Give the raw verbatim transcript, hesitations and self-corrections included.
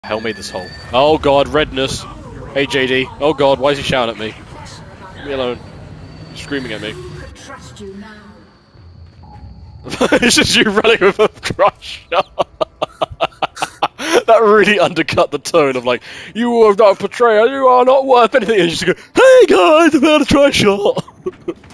Hell made this hole. Oh god, redness. Hey J D. Oh god, why is he shouting at me? Leave me alone. He's screaming at me. It's just you running with a crush. That really undercut the tone of like, you are not a betrayer, you are not worth anything. And you just go, hey guys, I'm out to try a shot.